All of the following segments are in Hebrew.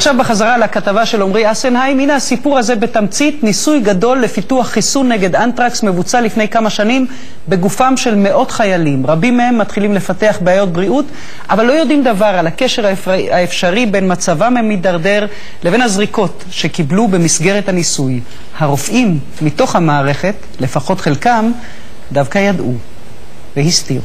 עכשיו בחזרה לכתבה של עומרי אסנהיים, הנה הסיפור הזה בתמצית. ניסוי גדול לפיתוח חיסון נגד אנטרקס מבוצע לפני כמה שנים בגופם של מאות חיילים. רבים מהם מתחילים לפתח בעיות בריאות, אבל לא יודעים דבר על הקשר האפשרי בין מצבם המתדרדר לבין הזריקות שקיבלו במסגרת הניסוי. הרופאים מתוך המערכת, לפחות חלקם, דווקא ידעו והסתירו.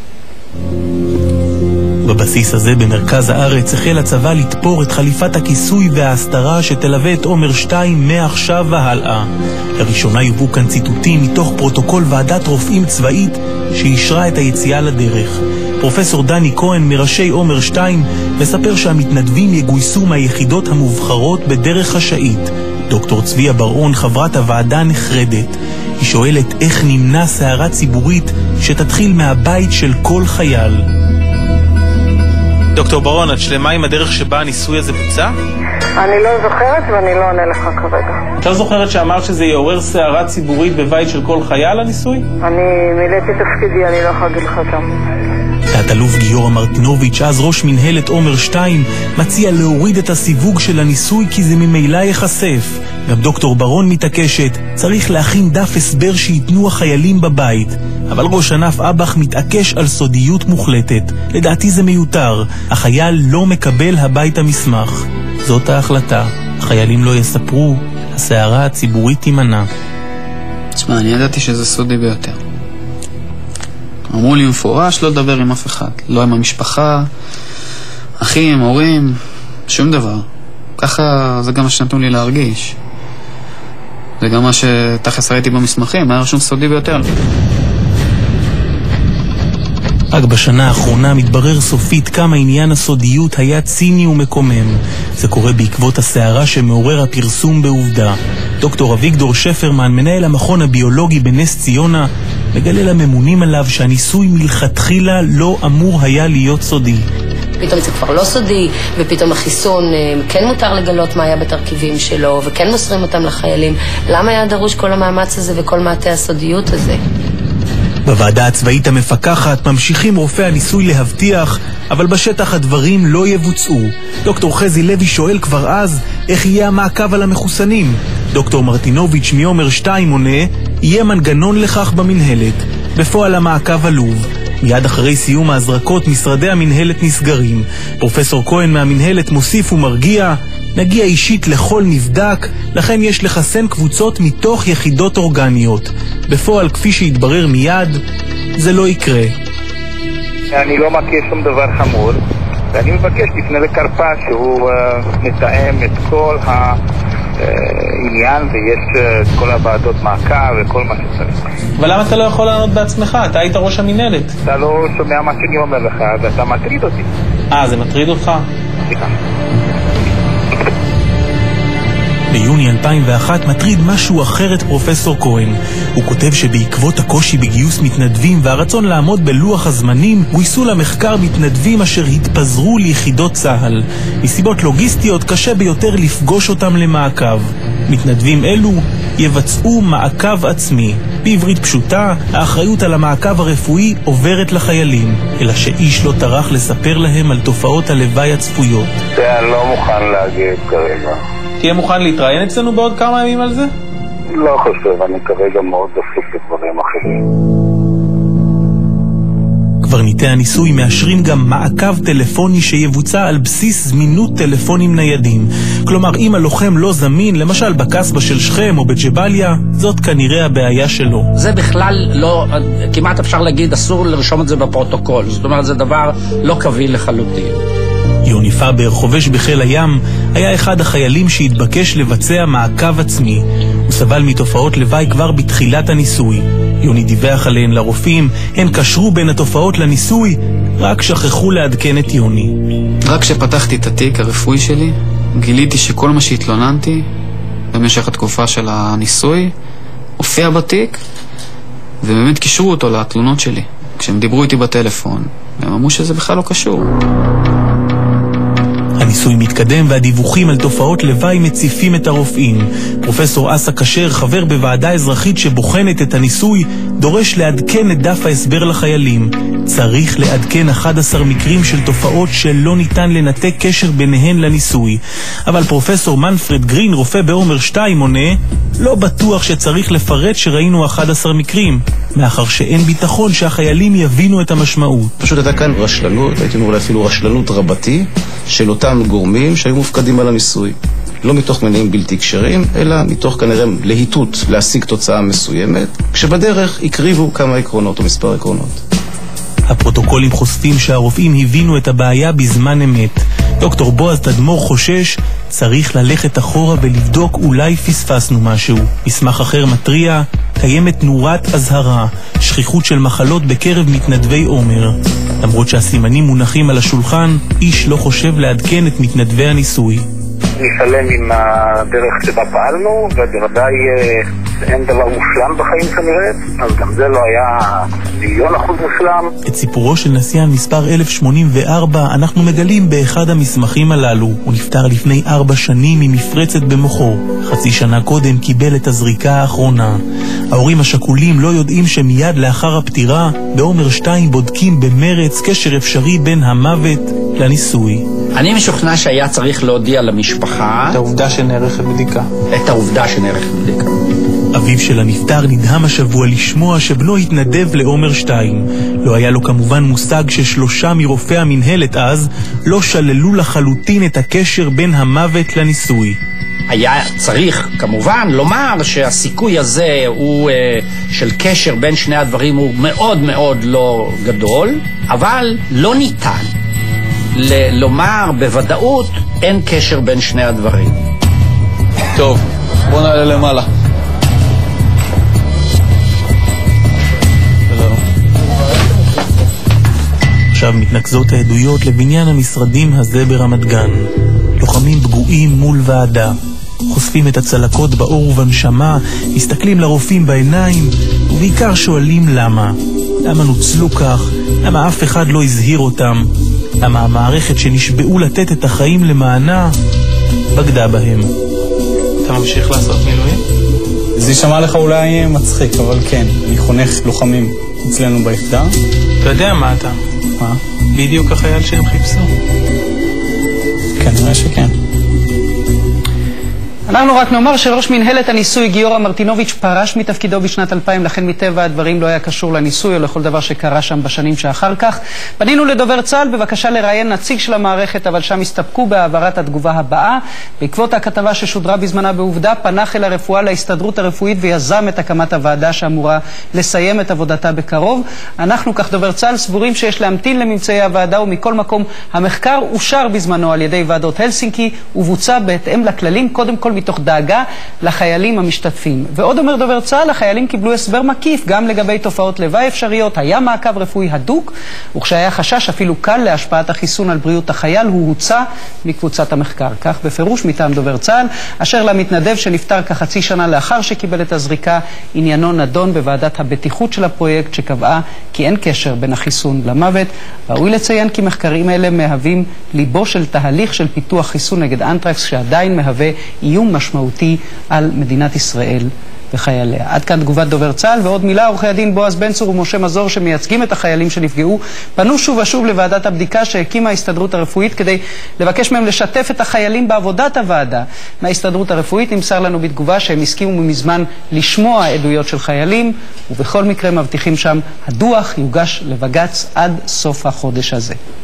בבסיס הזה במרכז הארץ החל הצבא לתפור את חליפת הכיסוי וההסתרה שתלווה את עומר 2 מעכשיו והלאה. לראשונה יובאו כאן ציטוטים מתוך פרוטוקול ועדת רופאים צבאית שאישרה את היציאה לדרך. פרופסור דני כהן מראשי עומר 2 מספר שהמתנדבים יגויסו מהיחידות המובחרות בדרך חשאית. דוקטור צביה ברון, חברת הוועדה, נחרדת. היא שואלת איך נמנע סערה ציבורית שתתחיל מהבית של כל חייל. דוקטור ברון, את שלמה עם הדרך שבה הניסוי הזה בוצע? אני לא זוכרת ואני לא עונה לך כרגע. את לא זוכרת שאמרת שזה יעורר סערה ציבורית בבית של כל חייל הניסוי? אני מילאתי תפקידי, אני לא יכולה להגיד לך אותם. תת-אלוף גיורא מרטינוביץ', אז ראש מנהלת עומר 2, מציע להוריד את הסיווג של הניסוי כי זה ממילא ייחשף. גם דוקטור ברון מתעקשת, צריך להכין דף הסבר שיתנו החיילים בבית. אבל ראש ענף אבח מתעקש על סודיות מוחלטת. לדעתי זה מיותר. החייל לא מקבל הביתה מסמך. זאת ההחלטה. החיילים לא יספרו, הסערה הציבורית תימנע. תשמע, אני ידעתי שזה סודי ביותר. אמרו לי מפורש לא לדבר עם אף אחד. לא עם המשפחה, אחים, הורים, שום דבר. ככה זה גם מה שנתנו לי להרגיש. זה גם מה שתכף ראיתי במסמכים, היה רשום סודי ביותר. רק בשנה האחרונה מתברר סופית כמה עניין הסודיות היה ציני ומקומם. זה קורה בעקבות הסערה שמעורר הפרסום בעובדה. דוקטור אביגדור שפרמן, מנהל המכון הביולוגי בנס ציונה, מגלה לממונים עליו שהניסוי מלכתחילה לא אמור היה להיות סודי. פתאום זה כבר לא סודי, ופתאום החיסון כן מותר לגלות מה היה בתרכיבים שלו, וכן מוסרים אותם לחיילים. למה היה דרוש כל המאמץ הזה וכל מעטה הסודיות הזה? בוועדה הצבאית המפקחת ממשיכים רופאי הניסוי להבטיח, אבל בשטח הדברים לא יבוצעו. דוקטור חזי לוי שואל כבר אז איך יהיה המעקב על המחוסנים. דוקטור מרטינוביץ' מעומר 2 עונה, יהיה מנגנון לכך במנהלת. בפועל המעקב עלוב. מיד אחרי סיום ההזרקות משרדי המנהלת נסגרים. פרופסור כהן מהמנהלת מוסיף ומרגיע, נגיע אישית לכל נבדק, לכן יש לחסן קבוצות מתוך יחידות אורגניות. בפועל, כפי שהתברר מיד, זה לא יקרה. אני לא מכיר שום דבר חמור, ואני מבקש לפני לקרפה שהוא מתאם את כל העניין, ויש את כל הוועדות מעקב וכל מה שצריך. אבל למה אתה לא יכול לענות בעצמך? אתה היית ראש המנהלת. אתה לא שומע מה שאני אומר לך, ואתה מטריד אותי. זה מטריד אותך? סליחה. ביוני 2001 מטריד משהו אחר את פרופסור כהן. הוא כותב שבעקבות הקושי בגיוס מתנדבים והרצון לעמוד בלוח הזמנים, גויסו למחקר מתנדבים אשר התפזרו ליחידות צה"ל. מסיבות לוגיסטיות קשה ביותר לפגוש אותם למעקב. מתנדבים אלו יבצעו מעקב עצמי. בעברית פשוטה, האחריות על המעקב הרפואי עוברת לחיילים, אלא שאיש לא טרח לספר להם על תופעות הלוואי הצפויות. אני לא מוכן להגיד כרגע. תהיה מוכן להתראיין אצלנו בעוד כמה ימים על זה? לא חושב, אני כרגע מאוד דפוק לדברים אחרים. קברניטי הניסוי מאשרים גם מעקב טלפוני שיבוצע על בסיס זמינות טלפונים ניידים. כלומר, אם הלוחם לא זמין, למשל בקסבה של שכם או בג'בליה, זאת כנראה הבעיה שלו. זה בכלל לא, כמעט אפשר להגיד, אסור לרשום את זה בפרוטוקול. זאת אומרת, זה דבר לא קביל לחלוטין. יוני פאבר, חובש בחיל הים, היה אחד החיילים שהתבקש לבצע מעקב עצמי. הוא סבל מתופעות לוואי כבר בתחילת הניסוי. יוני דיווח עליהן לרופאים, הן קשרו בין התופעות לניסוי, רק שכחו לעדכן את יוני. רק כשפתחתי את התיק הרפואי שלי, גיליתי שכל מה שהתלוננתי במשך התקופה של הניסוי הופיע בתיק, ובאמת קישרו אותו לתלונות שלי. כשהם דיברו איתי בטלפון, הם אמרו שזה בכלל לא קשור. הניסוי מתקדם והדיווחים על תופעות לוואי מציפים את הרופאים. פרופסור אסא כשר, חבר בוועדה אזרחית שבוחנת את הניסוי, דורש לעדכן את דף ההסבר לחיילים. צריך לעדכן 11 מקרים של תופעות שלא ניתן לנתק קשר ביניהן לניסוי. אבל פרופסור מנפרד גרין, רופא בעומר 2, עונה, לא בטוח שצריך לפרט שראינו 11 מקרים, מאחר שאין ביטחון שהחיילים יבינו את המשמעות. פשוט הייתה כאן רשלנות, הייתי אומר אפילו רשלנות רבתי, של אותם גורמים שהיו מופקדים על הניסוי. לא מתוך מניעים בלתי קשרים, אלא מתוך כנראה להיטות להשיג תוצאה מסוימת, כשבדרך יקריבו כמה עקרונות או מספר עקרונות. הפרוטוקולים חושפים שהרופאים הבינו את הבעיה בזמן אמת. דוקטור בועז תדמור חושש, צריך ללכת אחורה ולבדוק אולי פספסנו משהו. מסמך אחר מטריע, קיימת נורת אזהרה, שכיחות של מחלות בקרב מתנדבי עומר. למרות שהסימנים מונחים על השולחן, איש לא חושב לעדכן את מתנדבי הניסוי. נשלם עם הדרך שבה פעלנו, ובוודאי אין דבר מושלם בחיים כנראה, אז גם זה לא היה 1,000,000% מושלם. את סיפורו של נסיין מספר 1084 אנחנו מגלים באחד המסמכים הללו. הוא נפטר לפני 4 שנים ממפרצת במוחו. חצי שנה קודם קיבל את הזריקה האחרונה. ההורים השכולים לא יודעים שמיד לאחר הפטירה, בעומר 2 בודקים במרץ קשר אפשרי בין המוות לניסוי. אני משוכנע שהיה צריך להודיע למשפחה את העובדה שנערכת בדיקה. אביו של הנפטר נדהם השבוע לשמוע שבנו התנדב לעומר 2. לא היה לו כמובן מושג ש3 מרופאי המנהלת אז לא שללו לחלוטין את הקשר בין המוות לניסוי. היה צריך כמובן לומר שהסיכוי הזה הוא של קשר בין שני הדברים הוא מאוד מאוד לא גדול, אבל לא ניתן לומר בוודאות אין קשר בין שני הדברים. טוב, בוא נעלה למעלה. עכשיו מתנקזות העדויות לבניין המשרדים הזה ברמת גן. לוחמים פגועים מול ועדה. חושפים את הצלקות באור ובנשמה, מסתכלים לרופאים בעיניים, ובעיקר שואלים למה. למה נוצלו כך? למה אף אחד לא הזהיר אותם? למה המערכת שנשבעו לתת את החיים למענה בגדה בהם? אתה ממשיך לעשות מילואים? זה יישמע לך אולי מצחיק, אבל כן, אני חונך לוחמים אצלנו ביחידה. אתה יודע מה אתה? מה? בדיוק החייל שהם חיפשו. כנראה שכן. אנחנו רק נאמר שראש מנהלת הניסוי גיורא מרטינוביץ' פרש מתפקידו בשנת 2000, לכן מטבע הדברים לא היה קשור לניסוי או לכל דבר שקרה שם בשנים שאחר כך. פנינו לדובר צה"ל בבקשה לראיין נציג של המערכת, אבל שם הסתפקו בהעברת התגובה הבאה. בעקבות הכתבה ששודרה בזמנה בעובדה, פנה חיל הרפואה להסתדרות הרפואית ויזם את הקמת הוועדה שאמורה לסיים את עבודתה בקרוב. אנחנו, כך דובר צה"ל, סבורים שיש להמתין לממצאי הוועדה, ומכל מקום המחקר אושר בזמנו על ידי ועדות הלסינקי ובוצע בהתאם לכללים, קודם כל מתוך דאגה לחיילים המשתתפים. ועוד אומר דובר צה"ל, החיילים קיבלו הסבר מקיף גם לגבי תופעות לוואי אפשריות, היה מעקב רפואי הדוק, וכשהיה חשש אפילו קל להשפעת החיסון על בריאות החייל, הוא הוצא מקבוצת המחקר. כך בפירוש מטעם דובר צה"ל, אשר למתנדב שנפטר כחצי שנה לאחר שקיבל את הזריקה, עניינו נדון בוועדת הבטיחות של הפרויקט שקבעה כי אין קשר בין החיסון למוות. ראוי לציין כי מחקרים אלה מהווים ליבו של תהליך של פיתוח חיסון נגד אנטרקס, שעדיין מהווה איום משמעותי על מדינת ישראל וחייליה. עד כאן תגובת דובר צה"ל. ועוד מילה, עורכי הדין בועז בן צור ומשה מזור שמייצגים את החיילים שנפגעו פנו שוב ושוב לוועדת הבדיקה שהקימה ההסתדרות הרפואית כדי לבקש מהם לשתף את החיילים בעבודת הוועדה. מההסתדרות הרפואית נמסר לנו בתגובה שהם הסכימו מזמן לשמוע עדויות של חיילים, ובכל מקרה מבטיחים שם הדוח יוגש לבג"ץ עד סוף החודש הזה.